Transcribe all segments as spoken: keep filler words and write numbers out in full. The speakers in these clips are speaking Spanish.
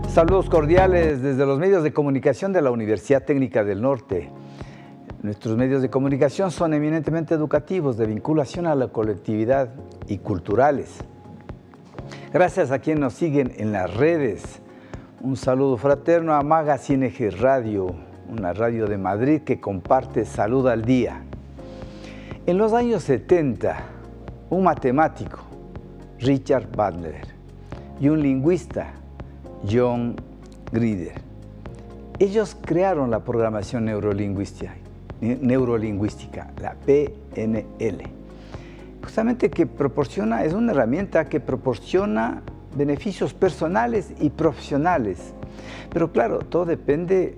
Saludos cordiales desde los medios de comunicación de la Universidad Técnica del Norte. Nuestros medios de comunicación son eminentemente educativos, de vinculación a la colectividad y culturales. Gracias a quienes nos siguen en las redes. Un saludo fraterno a Magazine G Radio, una radio de Madrid que comparte Salud al Día. En los años setenta, un matemático, Richard Bandler, y un lingüista, John Grider, ellos crearon la programación neurolingüística, neurolingüística, la P N L, justamente que proporciona, es una herramienta que proporciona beneficios personales y profesionales. Pero claro, todo depende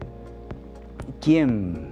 quién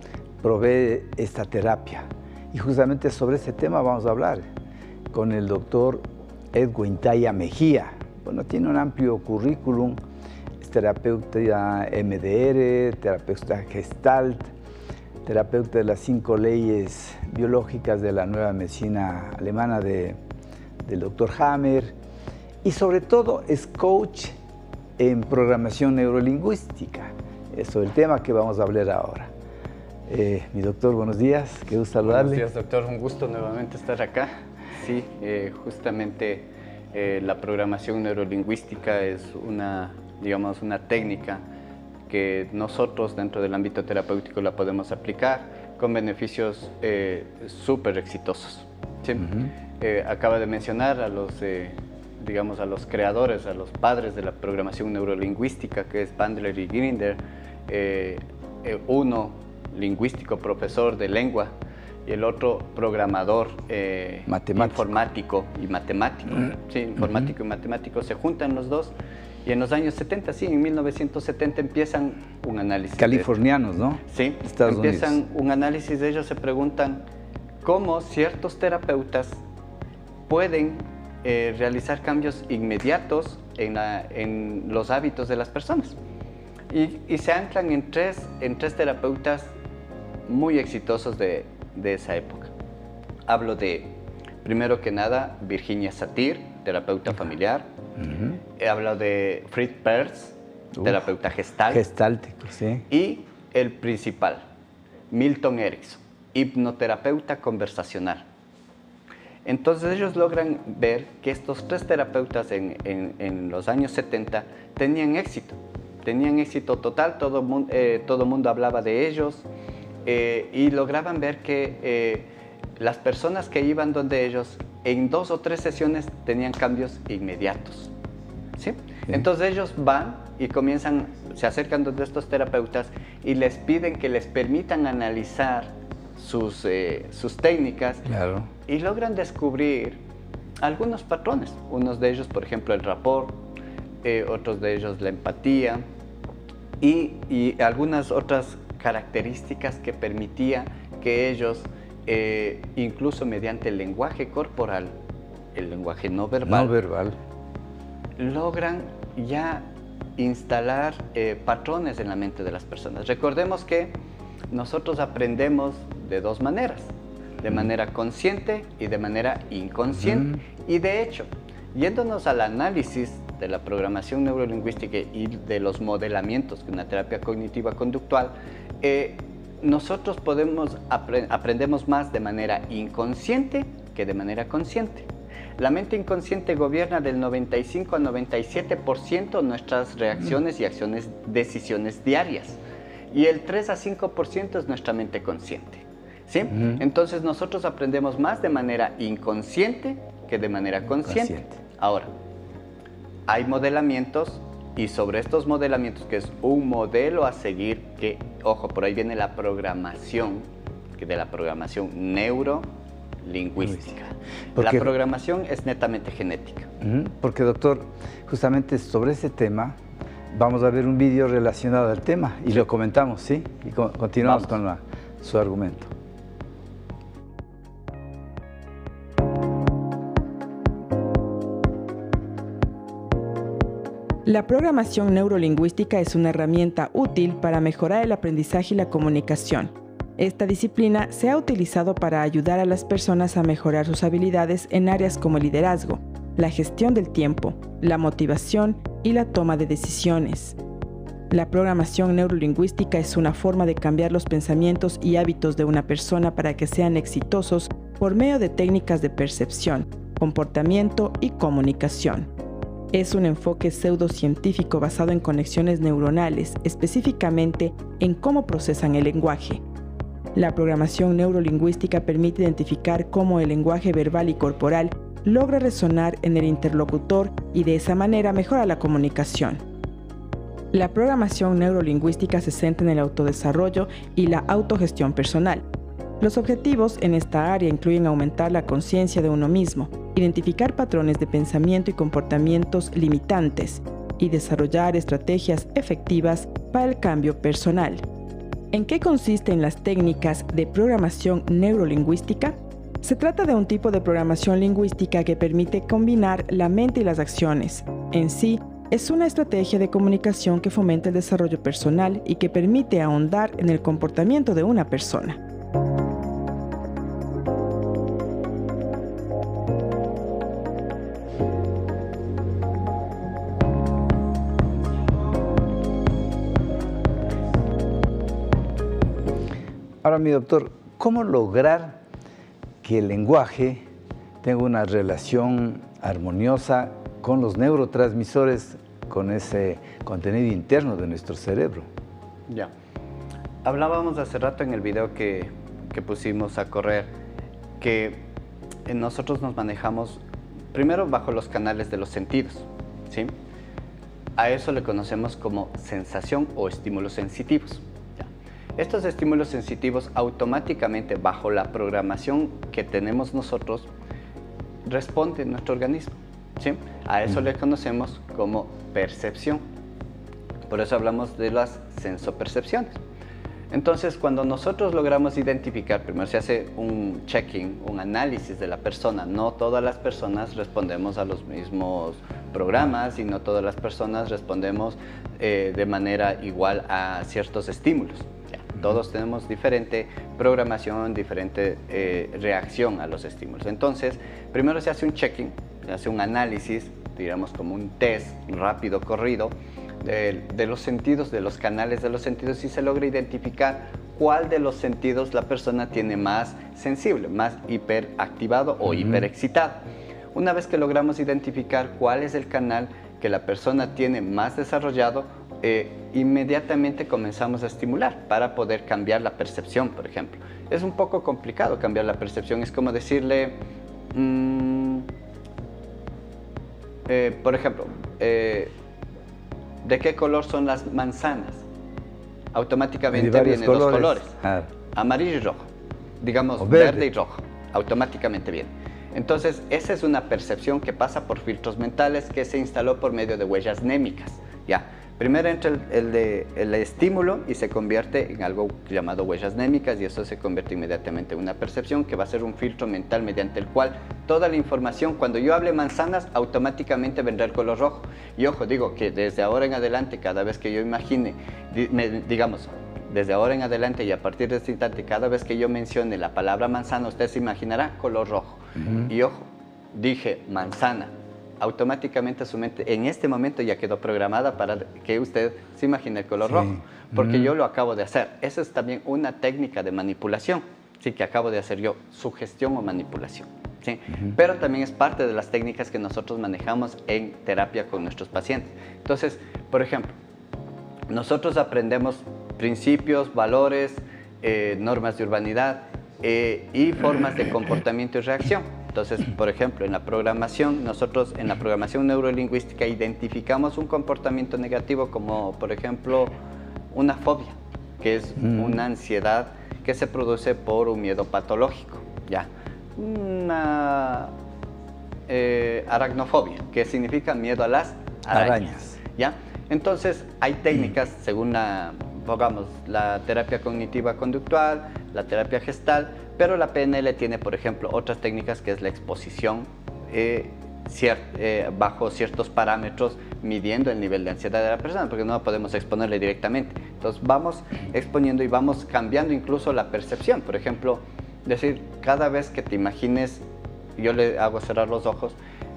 provee esta terapia. Y justamente sobre ese tema vamos a hablar con el doctor Edwin Taya Mejía. Bueno, tiene un amplio currículum, es terapeuta M D R, terapeuta Gestalt, terapeuta de las cinco leyes biológicas de la nueva medicina alemana de, del doctor Hammer, y sobre todo es coach en programación neurolingüística. Eso es el tema que vamos a hablar ahora. Eh, mi doctor, buenos días, qué gusto saludarle. Buenos días, doctor, un gusto nuevamente estar acá. Sí, eh, justamente eh, la programación neurolingüística es una, digamos, una técnica que nosotros dentro del ámbito terapéutico la podemos aplicar con beneficios eh, súper exitosos. ¿Sí? Uh-huh. eh, acaba de mencionar a los, eh, digamos, a los creadores, a los padres de la programación neurolingüística, que es Bandler y Grinder, eh, eh, uno lingüístico, profesor de lengua, y el otro programador eh, informático y matemático. Uh-huh. Sí, informático uh-huh. y matemático, se juntan los dos. Y en los años setenta, sí, en mil novecientos setenta empiezan un análisis. Californianos, ¿no? Sí, Estados empiezan Unidos. un análisis de ellos, se preguntan cómo ciertos terapeutas pueden eh, realizar cambios inmediatos en, la, en los hábitos de las personas. Y, y se anclan en tres, en tres terapeutas muy exitosos de, de esa época. Hablo de, primero que nada, Virginia Satir, terapeuta familiar. Uh-huh. He hablado de Fritz Perls, Uf, terapeuta gestalt. Gestáltico, sí. Y el principal, Milton Erickson, hipnoterapeuta conversacional. Entonces ellos logran ver que estos tres terapeutas en, en, en los años setenta tenían éxito. Tenían éxito total, todo el mundo, eh, todo mundo hablaba de ellos eh, y lograban ver que eh, las personas que iban donde ellos en dos o tres sesiones tenían cambios inmediatos. ¿Sí? Sí. Entonces ellos van y comienzan, se acercan donde estos terapeutas y les piden que les permitan analizar sus, eh, sus técnicas. Claro. Y logran descubrir algunos patrones. Unos de ellos, por ejemplo, el rapport, eh, otros de ellos la empatía y, y algunas otras características que permitía que ellos Eh, incluso mediante el lenguaje corporal, el lenguaje no verbal, no verbal. logran ya instalar eh, patrones en la mente de las personas. Recordemos que nosotros aprendemos de dos maneras, de manera consciente y de manera inconsciente. Mm. Y de hecho, yéndonos al análisis de la programación neurolingüística y de los modelamientos de una terapia cognitiva conductual, eh, nosotros podemos apre- aprendemos más de manera inconsciente que de manera consciente. La mente inconsciente gobierna del noventa y cinco al noventa y siete por ciento nuestras reacciones y acciones, decisiones diarias. Y el tres a cinco por ciento es nuestra mente consciente. ¿Sí? Uh-huh. Entonces nosotros aprendemos más de manera inconsciente que de manera consciente. consciente. Ahora, hay modelamientos. Y sobre estos modelamientos, que es un modelo a seguir, que, ojo, por ahí viene la programación, que de la programación neurolingüística. Porque, la programación es netamente genética. Porque, doctor, justamente sobre ese tema, vamos a ver un vídeo relacionado al tema y sí. lo comentamos, ¿sí? Y co- continuamos vamos. con la, su argumento. La programación neurolingüística es una herramienta útil para mejorar el aprendizaje y la comunicación. Esta disciplina se ha utilizado para ayudar a las personas a mejorar sus habilidades en áreas como el liderazgo, la gestión del tiempo, la motivación y la toma de decisiones. La programación neurolingüística es una forma de cambiar los pensamientos y hábitos de una persona para que sean exitosos por medio de técnicas de percepción, comportamiento y comunicación. Es un enfoque pseudocientífico basado en conexiones neuronales, específicamente en cómo procesan el lenguaje. La programación neurolingüística permite identificar cómo el lenguaje verbal y corporal logra resonar en el interlocutor y de esa manera mejora la comunicación. La programación neurolingüística se centra en el autodesarrollo y la autogestión personal. Los objetivos en esta área incluyen aumentar la conciencia de uno mismo, identificar patrones de pensamiento y comportamientos limitantes y desarrollar estrategias efectivas para el cambio personal. ¿En qué consisten las técnicas de programación neurolingüística? Se trata de un tipo de programación lingüística que permite combinar la mente y las acciones. En sí, es una estrategia de comunicación que fomenta el desarrollo personal y que permite ahondar en el comportamiento de una persona. Ahora, mi doctor, ¿cómo lograr que el lenguaje tenga una relación armoniosa con los neurotransmisores, con ese contenido interno de nuestro cerebro? Ya. Hablábamos hace rato en el video que, que pusimos a correr que nosotros nos manejamos primero bajo los canales de los sentidos, ¿sí? A eso le conocemos como sensación o estímulos sensitivos. ¿Ya? Estos estímulos sensitivos automáticamente bajo la programación que tenemos nosotros responde nuestro organismo. ¿Sí? A eso le conocemos como percepción. Por eso hablamos de las sensopercepciones. Entonces, cuando nosotros logramos identificar, primero se hace un checking, un análisis de la persona. No todas las personas respondemos a los mismos programas y no todas las personas respondemos eh, de manera igual a ciertos estímulos. Ya, todos tenemos diferente programación, diferente eh, reacción a los estímulos. Entonces, primero se hace un checking, se hace un análisis, digamos como un test rápido, corrido, de, de los sentidos, de los canales de los sentidos, y se logra identificar cuál de los sentidos la persona tiene más sensible, más hiperactivado o uh-huh. hiperexcitado. Una vez que logramos identificar cuál es el canal que la persona tiene más desarrollado, eh, inmediatamente comenzamos a estimular para poder cambiar la percepción, por ejemplo. Es un poco complicado cambiar la percepción, es como decirle... Mmm, Eh, por ejemplo, eh, ¿de qué color son las manzanas? Automáticamente vienen colores. dos colores, ah. amarillo y rojo, digamos verde. verde y rojo, automáticamente viene. Entonces, esa es una percepción que pasa por filtros mentales que se instaló por medio de huellas némicas. ¿Ya? Primero entra el, el, de, el estímulo y se convierte en algo llamado huellas némicas, y eso se convierte inmediatamente en una percepción que va a ser un filtro mental mediante el cual toda la información, cuando yo hable manzanas, automáticamente vendrá el color rojo. Y ojo, digo que desde ahora en adelante, cada vez que yo imagine, digamos, desde ahora en adelante y a partir de este instante, cada vez que yo mencione la palabra manzana, usted se imaginará color rojo. Uh-huh. Y ojo, dije manzana. Automáticamente su mente en este momento ya quedó programada para que usted se imagine el color sí. rojo, porque mm. yo lo acabo de hacer. Esa es también una técnica de manipulación, sí, que acabo de hacer yo, sugestión o manipulación. ¿Sí? Uh-huh. Pero también es parte de las técnicas que nosotros manejamos en terapia con nuestros pacientes. Entonces, por ejemplo, nosotros aprendemos principios, valores, eh, normas de urbanidad eh, y formas de comportamiento y reacción. Entonces, por ejemplo, en la programación, nosotros en la programación neurolingüística identificamos un comportamiento negativo como, por ejemplo, una fobia, que es mm. una ansiedad que se produce por un miedo patológico, ¿ya? Una eh, aracnofobia, que significa miedo a las arañas, arañas. ¿Ya? Entonces, hay técnicas, según la, pongamos, la terapia cognitiva conductual, la terapia gestal, pero la P N L tiene, por ejemplo, otras técnicas que es la exposición eh, cier eh, bajo ciertos parámetros, midiendo el nivel de ansiedad de la persona, porque no podemos exponerle directamente. Entonces vamos exponiendo y vamos cambiando incluso la percepción. Por ejemplo, decir, cada vez que te imagines, yo le hago cerrar los ojos,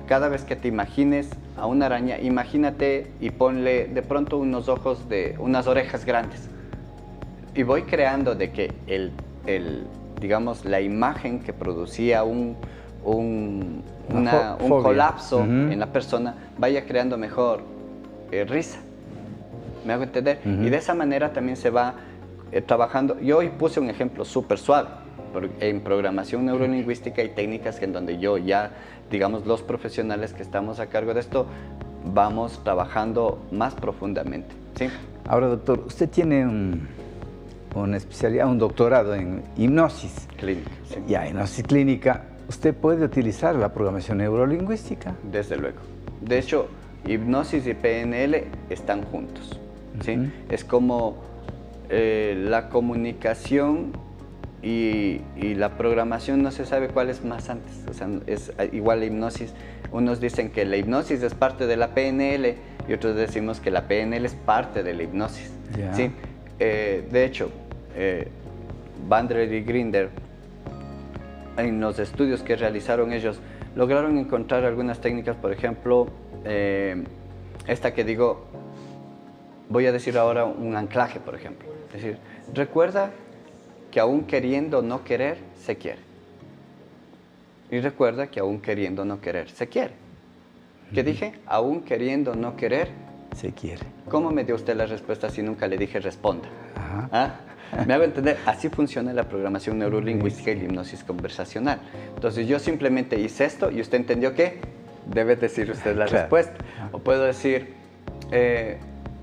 cada vez que te imagines a una araña, imagínate y ponle de pronto unos ojos de unas orejas grandes. Y voy creando de que el, el digamos, la imagen que producía un, un, una, un colapso uh-huh. en la persona vaya creando mejor eh, risa. ¿Me hago entender? Uh-huh. Y de esa manera también se va eh, trabajando. Yo hoy puse un ejemplo súper suave. En programación neurolingüística y técnicas en donde yo ya, digamos, los profesionales que estamos a cargo de esto, vamos trabajando más profundamente. ¿Sí? Ahora, doctor, usted tiene un, una especialidad, un doctorado en hipnosis. Clínica. Sí. Ya, hipnosis clínica. ¿Usted puede utilizar la programación neurolingüística? Desde luego. De hecho, hipnosis y P N L están juntos. ¿Sí? Uh-huh. Es como eh, la comunicación Y, y la programación no se sabe cuál es más antes, o sea, es igual la hipnosis. Unos dicen que la hipnosis es parte de la P N L y otros decimos que la P N L es parte de la hipnosis. Yeah. ¿Sí? Eh, de hecho, eh, Bandler y Grinder, en los estudios que realizaron ellos, lograron encontrar algunas técnicas, por ejemplo, eh, esta que digo, voy a decir ahora un anclaje, por ejemplo. Es decir, recuerda que aún queriendo no querer, se quiere. Y recuerda que aún queriendo no querer, se quiere. ¿Qué dije? Aún queriendo no querer, se quiere. ¿Cómo me dio usted la respuesta si nunca le dije responda? Ajá. ¿Ah? ¿Me hago entender? Así funciona la programación neurolingüística y la hipnosis conversacional. Entonces yo simplemente hice esto y usted entendió que debe decir usted la claro. respuesta. O puedo decir... Eh,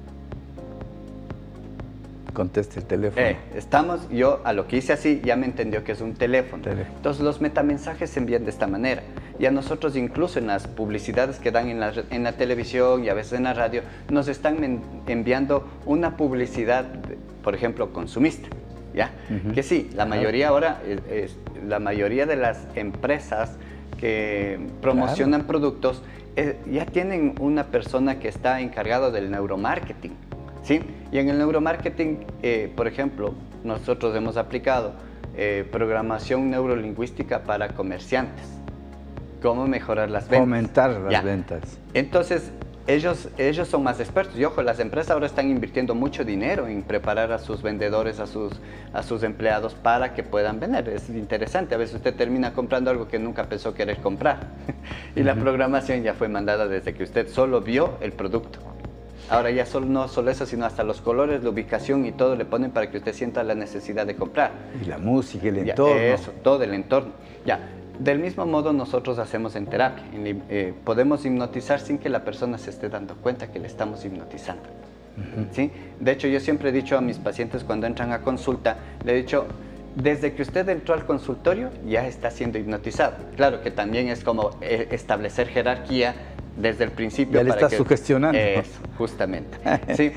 conteste el teléfono. Eh, estamos, yo a lo que hice así ya me entendió que es un teléfono. teléfono. Entonces los metamensajes se envían de esta manera. Y a nosotros incluso en las publicidades que dan en la, en la televisión y a veces en la radio, nos están enviando una publicidad, por ejemplo, consumista. ¿Ya? Uh-huh. Que sí, la mayoría ahora, es, es, la mayoría de las empresas que promocionan claro. productos eh, ya tienen una persona que está encargada del neuromarketing. ¿Sí? Y en el neuromarketing, eh, por ejemplo, nosotros hemos aplicado eh, programación neurolingüística para comerciantes. ¿Cómo mejorar las ventas? Aumentar las ya. ventas. Entonces, ellos, ellos son más expertos. Y ojo, las empresas ahora están invirtiendo mucho dinero en preparar a sus vendedores, a sus, a sus empleados para que puedan vender. Es interesante. A veces usted termina comprando algo que nunca pensó querer comprar. y uh-huh. la programación ya fue mandada desde que usted solo vio el producto. Ahora ya solo, no solo eso, sino hasta los colores, la ubicación y todo le ponen para que usted sienta la necesidad de comprar. Y la música, el ya, entorno. Eso, todo el entorno. Ya, del mismo modo nosotros hacemos en terapia. En, eh, podemos hipnotizar sin que la persona se esté dando cuenta que le estamos hipnotizando. Uh-huh. ¿Sí? De hecho, yo siempre he dicho a mis pacientes cuando entran a consulta, le he dicho, desde que usted entró al consultorio ya está siendo hipnotizado. Claro que también es como eh, establecer jerarquía desde el principio. Ya le para está que, sugestionando. Eso, justamente. ¿Sí?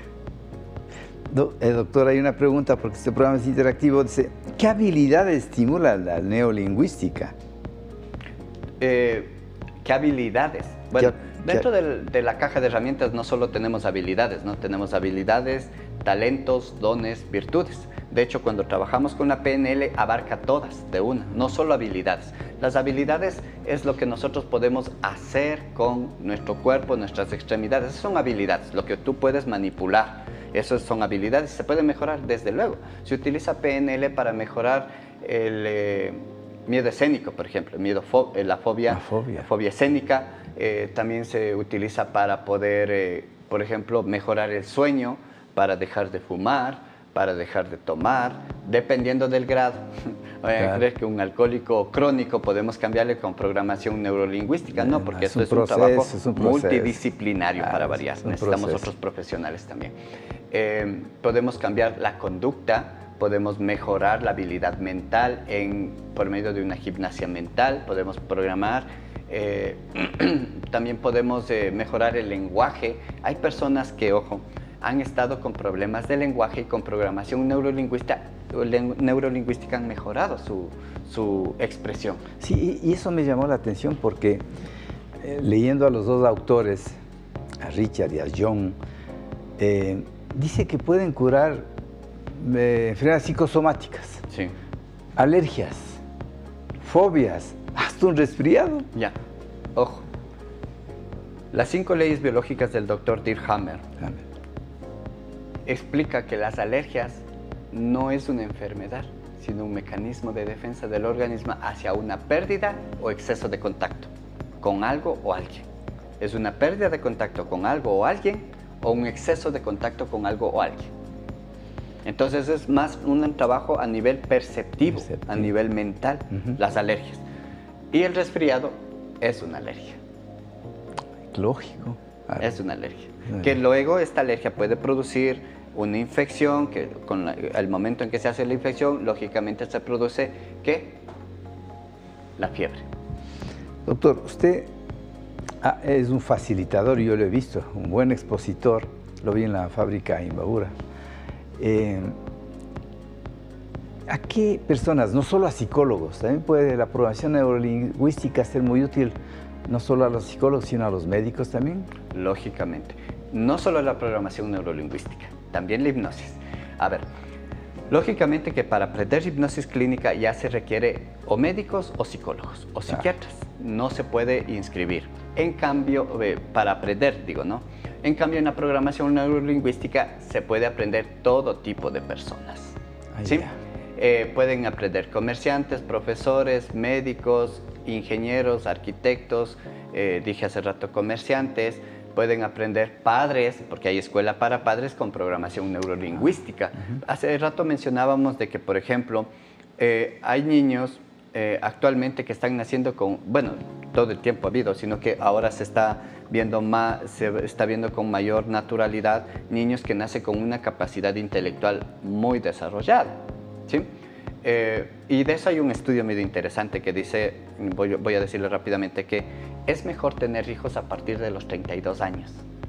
Do, eh, doctor, hay una pregunta porque este programa es interactivo. Dice, ¿qué habilidad estimula la neolingüística? Eh, ¿Qué habilidades? Bueno, ¿Qué, dentro qué? de, de la caja de herramientas no solo tenemos habilidades, ¿no? Tenemos habilidades, talentos, dones, virtudes. De hecho, cuando trabajamos con la P N L, abarca todas de una, no solo habilidades. Las habilidades es lo que nosotros podemos hacer con nuestro cuerpo, nuestras extremidades. Esas son habilidades, lo que tú puedes manipular. Esas son habilidades y se puede mejorar, desde luego. Se utiliza P N L para mejorar el eh, miedo escénico, por ejemplo, miedo fo eh, la, fobia, la fobia, la fobia escénica. Eh, también se utiliza para poder, eh, por ejemplo, mejorar el sueño, para dejar de fumar, para dejar de tomar, dependiendo del grado. Vayan claro. a creer que un alcohólico crónico podemos cambiarle con programación neurolingüística, no, porque es esto es un, proceso, trabajo es un multidisciplinario claro, para variar. Necesitamos proceso. otros profesionales también. Eh, podemos cambiar la conducta, podemos mejorar la habilidad mental en, por medio de una gimnasia mental, podemos programar, eh, también podemos eh, mejorar el lenguaje. Hay personas que, ojo, han estado con problemas de lenguaje y con programación neurolingüística, neurolingüística han mejorado su, su expresión. Sí, y eso me llamó la atención porque eh, leyendo a los dos autores, a Richard y a John, eh, dice que pueden curar eh, enfermedades psicosomáticas, sí. alergias, fobias, hasta un resfriado. Ya, ojo, Las cinco leyes biológicas del doctor Dirk Hammer explica que las alergias no es una enfermedad, sino un mecanismo de defensa del organismo hacia una pérdida o exceso de contacto con algo o alguien. Es una pérdida de contacto con algo o alguien o un exceso de contacto con algo o alguien. Entonces es más un trabajo a nivel perceptivo, perceptivo. a nivel mental, uh-huh. las alergias. Y el resfriado es una alergia. Lógico. Claro. Es una alergia. Uh-huh. Que luego esta alergia puede producir una infección, que con la, el momento en que se hace la infección, lógicamente se produce, ¿qué? La fiebre. Doctor, usted ah, es un facilitador, yo lo he visto, un buen expositor, lo vi en la fábrica Imbabura. Eh, ¿A qué personas, no solo a psicólogos, también puede la programación neurolingüística ser muy útil, no solo a los psicólogos, sino a los médicos también? Lógicamente, no solo la programación neurolingüística, también la hipnosis. A ver, lógicamente que para aprender hipnosis clínica ya se requiere o médicos o psicólogos o psiquiatras, no se puede inscribir. En cambio, eh, para aprender, digo, ¿no? En cambio, en la programación neurolingüística se puede aprender todo tipo de personas. Ay, ¿sí? Eh, pueden aprender comerciantes, profesores, médicos, ingenieros, arquitectos, eh, dije hace rato comerciantes, pueden aprender padres, porque hay escuela para padres con programación neurolingüística. Uh-huh. Hace rato mencionábamos de que, por ejemplo, eh, hay niños eh, actualmente que están naciendo con, bueno, todo el tiempo ha habido, sino que ahora se está viendo más, se está viendo con mayor naturalidad niños que nacen con una capacidad intelectual muy desarrollada, ¿sí? Eh, y de eso hay un estudio medio interesante que dice, voy, voy a decirle rápidamente, que es mejor tener hijos a partir de los treinta y dos años,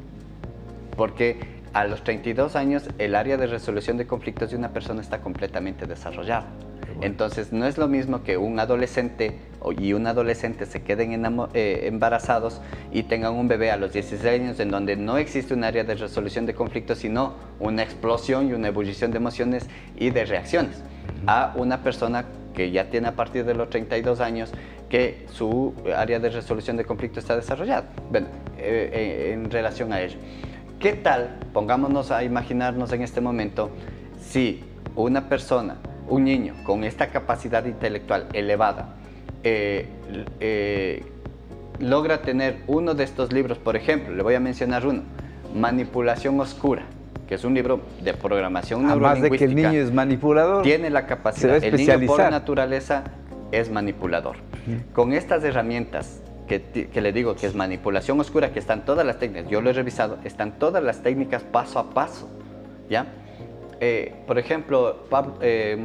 porque a los treinta y dos años el área de resolución de conflictos de una persona está completamente desarrollada. Bueno. Entonces no es lo mismo que un adolescente y un adolescente se queden eh, embarazados y tengan un bebé a los dieciséis años en donde no existe un área de resolución de conflictos, sino una explosión y una ebullición de emociones y de reacciones, uh-huh. a una persona que ya tiene a partir de los treinta y dos años que su área de resolución de conflictos está desarrollada. Bueno, eh, eh, en relación a ello, ¿qué tal? Pongámonos a imaginarnos en este momento si una persona, un niño con esta capacidad intelectual elevada eh, eh, logra tener uno de estos libros, por ejemplo, le voy a mencionar uno, Manipulación Oscura, que es un libro de programación neurolingüística. Además de que el niño es manipulador, tiene la capacidad, el niño por naturaleza es manipulador. Uh-huh. Con estas herramientas que, que le digo que es manipulación oscura, que están todas las técnicas, yo lo he revisado, están todas las técnicas paso a paso, ¿ya? Eh, por ejemplo, eh,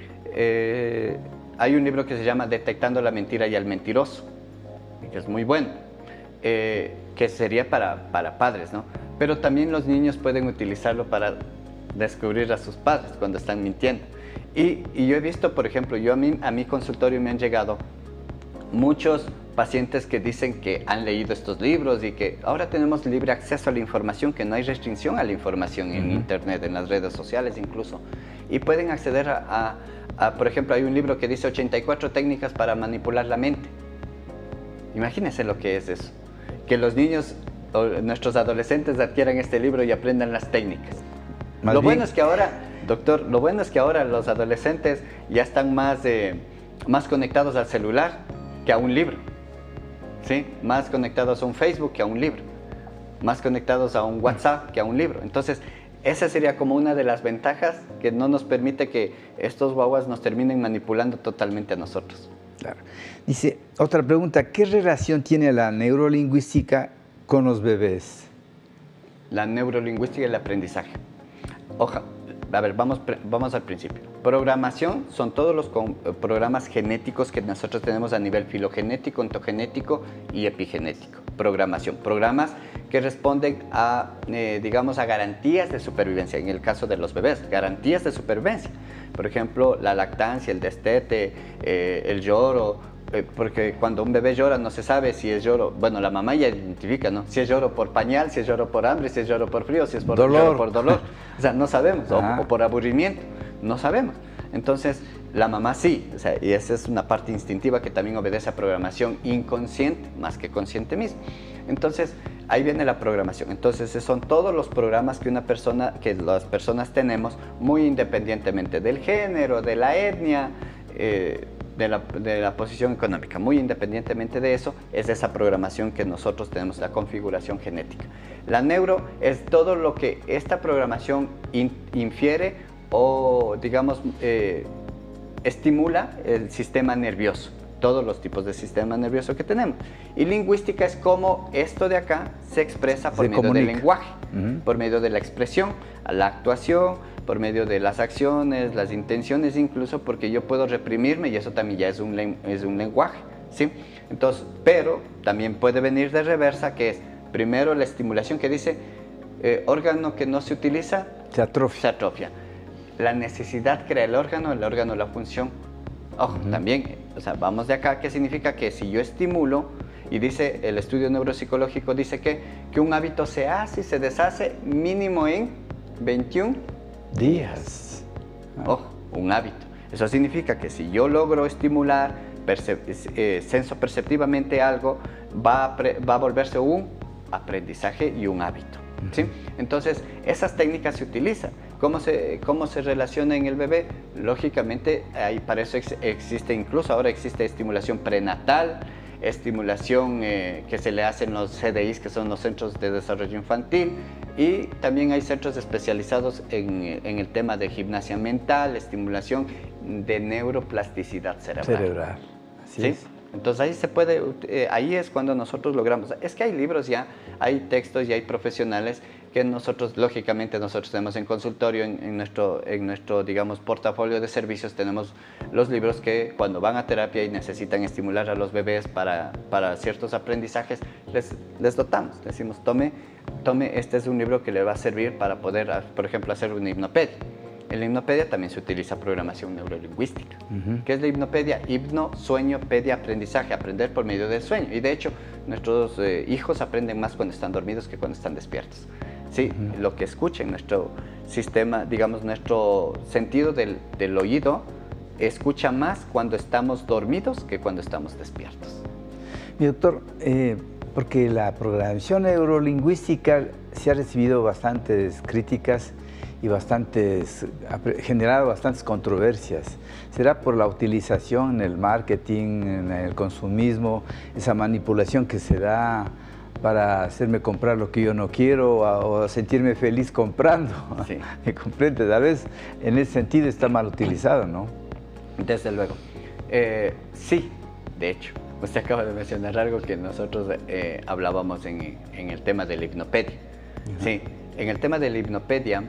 eh, hay un libro que se llama Detectando la mentira y al mentiroso, que es muy bueno, eh, que sería para, para padres, ¿no? Pero también los niños pueden utilizarlo para descubrir a sus padres cuando están mintiendo. Y, y yo he visto, por ejemplo, yo a, mí, a mi consultorio me han llegado muchos pacientes que dicen que han leído estos libros y que ahora tenemos libre acceso a la información, que no hay restricción a la información en uh-huh. internet, en las redes sociales incluso, y pueden acceder a, a, a, por ejemplo, hay un libro que dice ochenta y cuatro técnicas para manipular la mente. Imagínense lo que es eso, que los niños o nuestros adolescentes adquieran este libro y aprendan las técnicas. Más lo bien. Bueno es que ahora, doctor, lo bueno es que ahora los adolescentes ya están más, eh, más conectados al celular que a un libro. ¿Sí? Más conectados a un Facebook que a un libro, más conectados a un WhatsApp que a un libro. Entonces, esa sería como una de las ventajas que no nos permite que estos guaguas nos terminen manipulando totalmente a nosotros. Claro. Dice, otra pregunta, ¿qué relación tiene la neurolingüística con los bebés? La neurolingüística y el aprendizaje. Oja, a ver, vamos, vamos al principio. Programación son todos los con, programas genéticos que nosotros tenemos a nivel filogenético, ontogenético y epigenético. Programación, programas que responden a, eh, digamos, a garantías de supervivencia. En el caso de los bebés, garantías de supervivencia. Por ejemplo, la lactancia, el destete, eh, el lloro, eh, porque cuando un bebé llora no se sabe si es lloro, bueno, la mamá ya identifica, ¿no? Si es lloro por pañal, si es lloro por hambre, si es lloro por frío, si es por dolor, lloro por dolor. O sea, no sabemos, o, o por aburrimiento, no sabemos. Entonces, la mamá sí, o sea, y esa es una parte instintiva que también obedece a programación inconsciente, más que consciente mismo. Entonces, ahí viene la programación. Entonces son todos los programas que una persona, que las personas tenemos, muy independientemente del género, de la etnia, eh, de, la, de la posición económica, muy independientemente de eso, es esa programación que nosotros tenemos, la configuración genética. La neuro es todo lo que esta programación in, infiere o, digamos, eh, estimula el sistema nervioso, todos los tipos de sistema nervioso que tenemos. Y lingüística es como esto de acá se expresa por se medio comunica. del lenguaje, Uh-huh. por medio de la expresión, la actuación, por medio de las acciones, las intenciones incluso, porque yo puedo reprimirme y eso también ya es un, es un lenguaje, ¿sí? Entonces, pero también puede venir de reversa, que es primero la estimulación que dice eh, órgano que no se utiliza, Se atrofia. se atrofia. La necesidad crea el órgano, el órgano la función. Ojo, uh-huh. también, o sea, vamos de acá, ¿qué significa? Que si yo estimulo, y dice el estudio neuropsicológico, dice que, que un hábito se hace y se deshace mínimo en veintiún días. Ojo, un hábito. Eso significa que si yo logro estimular percep eh, sensoperceptivamente algo, va a, va a volverse un aprendizaje y un hábito. ¿Sí? Entonces, esas técnicas se utilizan. ¿Cómo se, cómo se relaciona en el bebé? Lógicamente, ahí para eso ex existe, incluso ahora existe estimulación prenatal, estimulación eh, que se le hace en los C D Is, que son los Centros de Desarrollo Infantil, y también hay centros especializados en, en el tema de gimnasia mental, estimulación de neuroplasticidad cerebral. Cerebral, así ¿Sí? es. Entonces ahí se puede, eh, ahí es cuando nosotros logramos. Es que hay libros ya, hay textos y hay profesionales que nosotros, lógicamente, nosotros tenemos en consultorio, en, en, nuestro, en nuestro, digamos, portafolio de servicios, tenemos los libros que cuando van a terapia y necesitan estimular a los bebés para, para ciertos aprendizajes, les, les dotamos, les decimos, tome, tome, este es un libro que le va a servir para poder, por ejemplo, hacer una hipnopedia. En la hipnopedia también se utiliza programación neurolingüística. Uh-huh. ¿Qué es la hipnopedia? Hipno, sueño, pedia, aprendizaje, aprender por medio del sueño. Y de hecho, nuestros eh, hijos aprenden más cuando están dormidos que cuando están despiertos. Sí, uh-huh. Lo que escuchen, nuestro sistema, digamos, nuestro sentido del, del oído escucha más cuando estamos dormidos que cuando estamos despiertos. Mi doctor, eh, porque la programación neurolingüística se ha recibido bastantes críticas y bastantes, ha generado bastantes controversias. ¿Será por la utilización en el marketing, en el consumismo, esa manipulación que se da para hacerme comprar lo que yo no quiero o, o sentirme feliz comprando? Sí. ¿Me comprende? Tal vez en ese sentido está mal utilizado, ¿no? Desde luego. Eh, sí, de hecho. Usted acaba de mencionar algo que nosotros eh, hablábamos en, en el tema de la hipnopedia. Uh-huh. Sí, en el tema de la hipnopedia,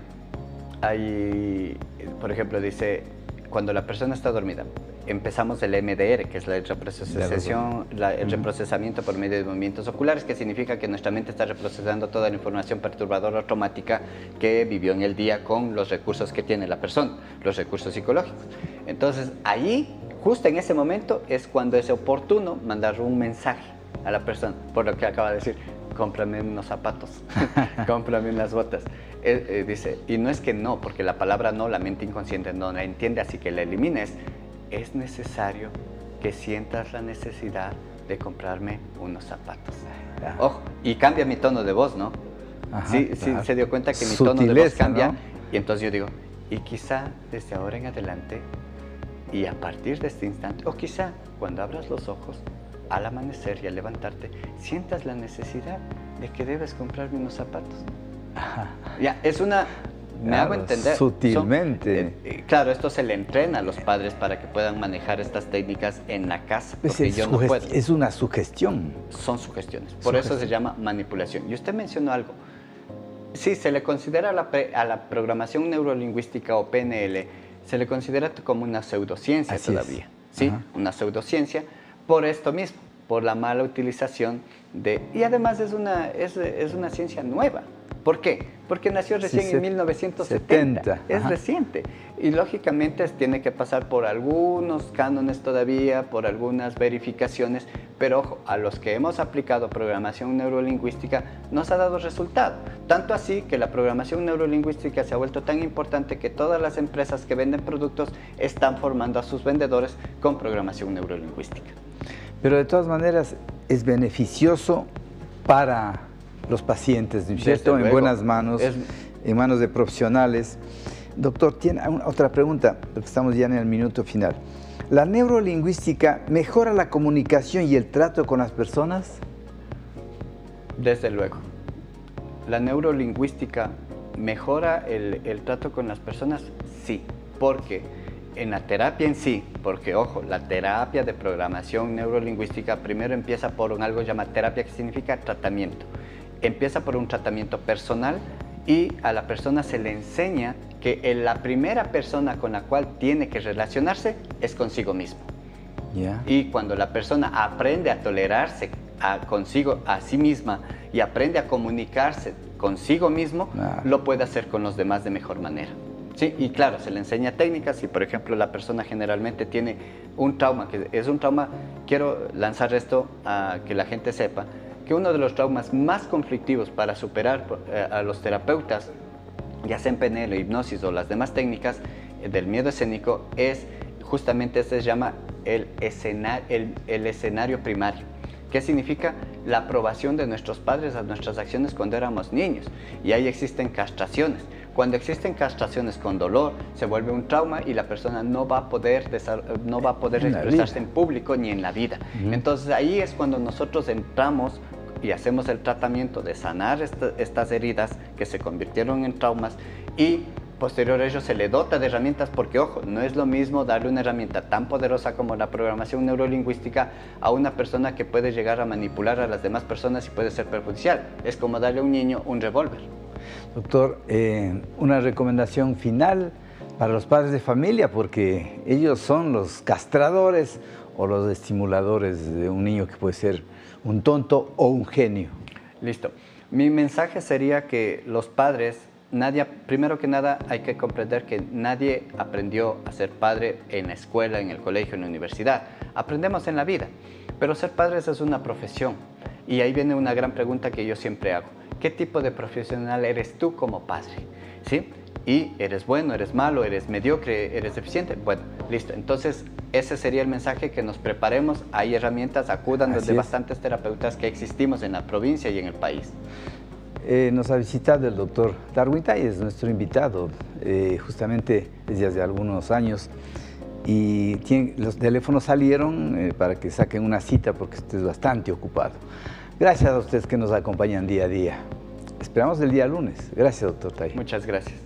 hay, por ejemplo, dice, cuando la persona está dormida, empezamos el M D R, que es la reprocesación, la, el reprocesamiento por medio de movimientos oculares, que significa que nuestra mente está reprocesando toda la información perturbadora o traumática que vivió en el día con los recursos que tiene la persona, los recursos psicológicos. Entonces, ahí, justo en ese momento, es cuando es oportuno mandar un mensaje a la persona, por lo que acaba de decir, cómprame unos zapatos, cómprame unas botas. Eh, eh, dice, y no es que no, porque la palabra no, la mente inconsciente no la entiende, así que la elimines. Es necesario que sientas la necesidad de comprarme unos zapatos. Ojo, y cambia mi tono de voz, ¿no? Ajá, sí, claro. Sí, se dio cuenta que mi tono de voz cambia, ¿no? Y entonces yo digo, y quizá desde ahora en adelante, y a partir de este instante, o quizá cuando abras los ojos, al amanecer y al levantarte, sientas la necesidad de que debes comprarme unos zapatos. Ajá. Ya, es una... Me claro, hago entender. Sutilmente. Son, eh, claro, esto se le entrena a los padres para que puedan manejar estas técnicas en la casa, porque es, yo no puedo. Es una sugestión. Son sugestiones, por sugestión. Eso se llama manipulación. Y usted mencionó algo. Sí, se le considera a la, a la programación neurolingüística o P N L, se le considera como una pseudociencia Así todavía. Es. ¿Sí? Ajá. Una pseudociencia por esto mismo, por la mala utilización de... Y además es una, es, es una ciencia nueva. ¿Por qué? Porque nació recién sí, en mil novecientos setenta, setenta. Es Ajá. reciente. Y lógicamente tiene que pasar por algunos cánones todavía, por algunas verificaciones, pero ojo, a los que hemos aplicado programación neurolingüística nos ha dado resultado. Tanto así que la programación neurolingüística se ha vuelto tan importante que todas las empresas que venden productos están formando a sus vendedores con programación neurolingüística. Pero de todas maneras es beneficioso para... los pacientes, ¿no es cierto? En buenas manos, es... en manos de profesionales. Doctor, tiene otra pregunta, porque estamos ya en el minuto final. ¿La neurolingüística mejora la comunicación y el trato con las personas? Desde luego. ¿La neurolingüística mejora el, el trato con las personas? Sí, porque en la terapia en sí, porque ojo, la terapia de programación neurolingüística primero empieza por un, algo llamado terapia, que significa tratamiento. Empieza por un tratamiento personal y a la persona se le enseña que la primera persona con la cual tiene que relacionarse es consigo mismo. Yeah. Y cuando la persona aprende a tolerarse a, consigo, a sí misma y aprende a comunicarse consigo mismo, ah. lo puede hacer con los demás de mejor manera. Sí, y claro, se le enseña técnicas. Si por ejemplo la persona generalmente tiene un trauma, que es un trauma, quiero lanzar esto a que la gente sepa, que uno de los traumas más conflictivos para superar eh, a los terapeutas, ya sea en P N L, hipnosis o las demás técnicas eh, del miedo escénico, es justamente, este se llama el, escena, el, el escenario primario. ¿Qué significa? La aprobación de nuestros padres a nuestras acciones cuando éramos niños. Y ahí existen castraciones. Cuando existen castraciones con dolor, se vuelve un trauma y la persona no va a poder, no va a poder expresarse en público ni en la vida. Uh-huh. Entonces ahí es cuando nosotros entramos y hacemos el tratamiento de sanar esta, estas heridas que se convirtieron en traumas, y posterior a ello se le dota de herramientas, porque ojo, no es lo mismo darle una herramienta tan poderosa como la programación neurolingüística a una persona que puede llegar a manipular a las demás personas y puede ser perjudicial. Es como darle a un niño un revólver. Doctor, eh, una recomendación final para los padres de familia, porque ellos son los castradores o los estimuladores de un niño que puede ser un tonto o un genio. Listo. Mi mensaje sería que los padres, nadie, primero que nada hay que comprender que nadie aprendió a ser padre en la escuela, en el colegio, en la universidad. Aprendemos en la vida, pero ser padres es una profesión. Y ahí viene una gran pregunta que yo siempre hago. ¿Qué tipo de profesional eres tú como padre? ¿Sí? Y eres bueno, eres malo, eres mediocre, eres deficiente. Bueno, listo. Entonces, ese sería el mensaje, que nos preparemos. Hay herramientas, acudan desde bastantes terapeutas que existimos en la provincia y en el país. Eh, nos ha visitado el doctor Darwin Tayez, nuestro invitado, eh, justamente desde hace algunos años. Y tiene, los teléfonos salieron eh, para que saquen una cita, porque usted es bastante ocupado. Gracias a ustedes que nos acompañan día a día. Esperamos el día lunes. Gracias, doctor Tayez. Muchas gracias.